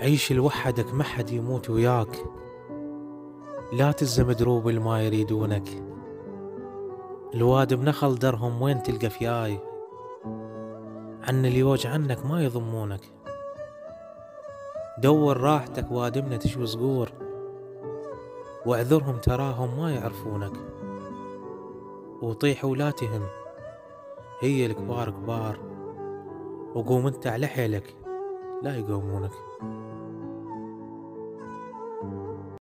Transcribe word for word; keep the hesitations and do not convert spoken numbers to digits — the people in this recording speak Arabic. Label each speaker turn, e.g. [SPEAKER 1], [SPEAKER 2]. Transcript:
[SPEAKER 1] عيش لوحدك ما حد يموت وياك، لا تلزم دروب الما يريدونك. الواد بنخل درهم وين تلقى فياي، عن اللي يوج عنك ما يضمونك. دور راحتك وادمنا تشوي صقور، واعذرهم تراهم ما يعرفونك. وطيح ولا تهم، هي الكبار كبار، وقوم انت على حيلك لا يقومونك.